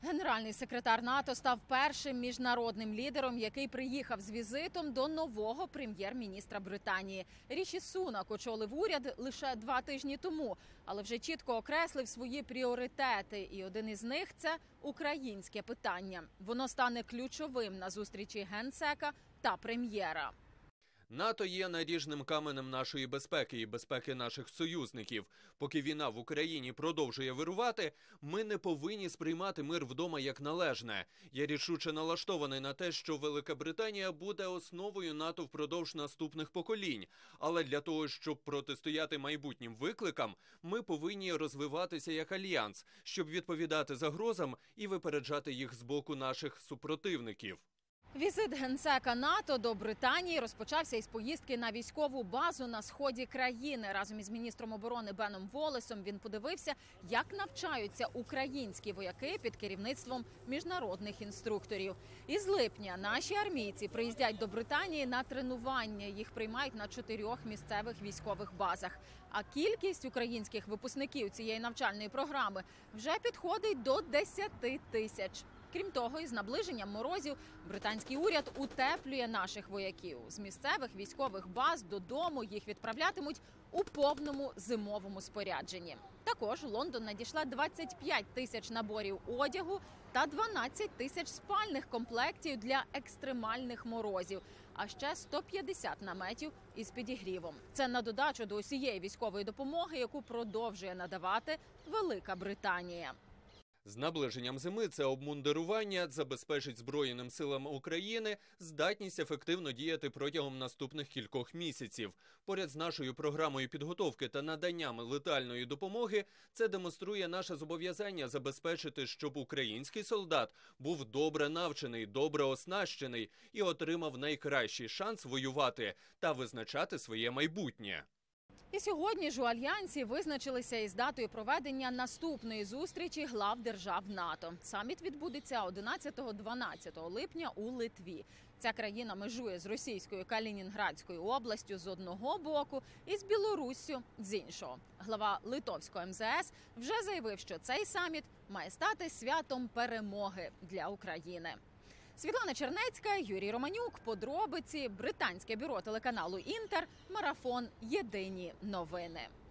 Генеральний секретар НАТО став першим міжнародним лідером, який приїхав з візитом до нового прем'єр-міністра Британії. Ріші Сунак очолив уряд лише 2 тижні тому, але вже чітко окреслив свої пріоритети. І один із них – це українське питання. Воно стане ключовим на зустрічі генсека та прем'єра. НАТО є наріжним каменем нашої безпеки і безпеки наших союзників. Поки війна в Україні продовжує вирувати, ми не повинні сприймати мир вдома як належне. Я рішуче налаштований на те, що Велика Британія буде основою НАТО впродовж наступних поколінь. Але для того, щоб протистояти майбутнім викликам, ми повинні розвиватися як альянс, щоб відповідати загрозам і випереджати їх з боку наших супротивників. Візит генсека НАТО до Британії розпочався із поїздки на військову базу на сході країни. Разом із міністром оборони Беном Волесом він подивився, як навчаються українські вояки під керівництвом міжнародних інструкторів. Із липня наші армійці приїздять до Британії на тренування. Їх приймають на 4 місцевих військових базах. А кількість українських випускників цієї навчальної програми вже підходить до 10 тисяч. Крім того, із наближенням морозів британський уряд утеплює наших вояків. З місцевих військових баз додому їх відправлятимуть у повному зимовому спорядженні. Також в Лондон надійшла 25 тисяч наборів одягу та 12 тисяч спальних комплектів для екстремальних морозів, а ще 150 наметів із підігрівом. Це на додачу до усієї військової допомоги, яку продовжує надавати Велика Британія. З наближенням зими це обмундирування забезпечить Збройним силам України здатність ефективно діяти протягом наступних кількох місяців. Поряд з нашою програмою підготовки та наданням летальної допомоги це демонструє наше зобов'язання забезпечити, щоб український солдат був добре навчений, добре оснащений і отримав найкращий шанс воювати та визначати своє майбутнє. І сьогодні ж у Альянсі визначилися із датою проведення наступної зустрічі глав держав НАТО. Саміт відбудеться 11-12 липня у Литві. Ця країна межує з російською Калінінградською областю з одного боку і з Білоруссю з іншого. Глава литовського МЗС вже заявив, що цей саміт має стати святом перемоги для України. Світлана Чернецька, Юрій Романюк, подробиці, британське бюро телеканалу «Інтер», марафон «Єдині новини».